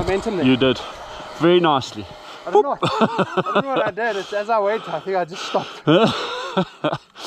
momentum there. You did. Very nicely. I don't know what I did. It's, as I went, I think I just stopped.